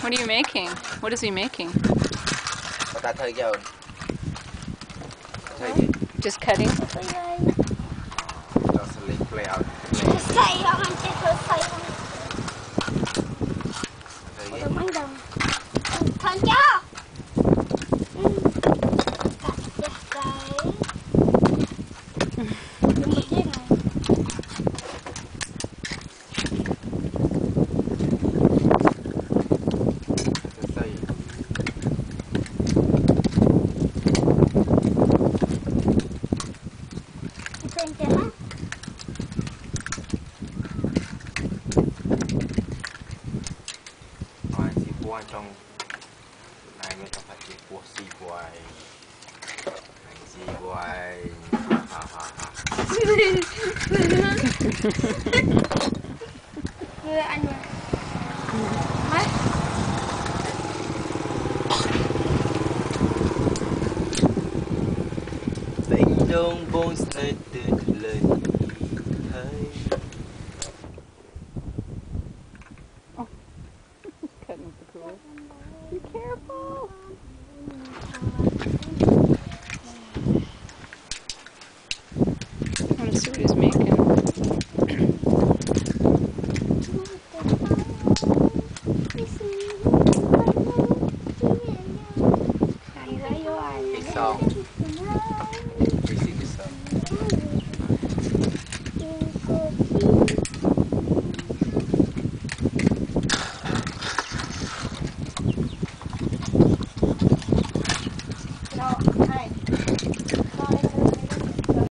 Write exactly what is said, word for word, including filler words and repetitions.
What are you making? What is he making? Just cutting? trong này người ta phải chịu cuộc xì quay hành xì quay ha ha ha Đưa anh nha mấy tình đông bông say từ lời thấy. Cutting with the cooler. Be careful! I want to see what he's making. Cái sau cái gì cái sau no,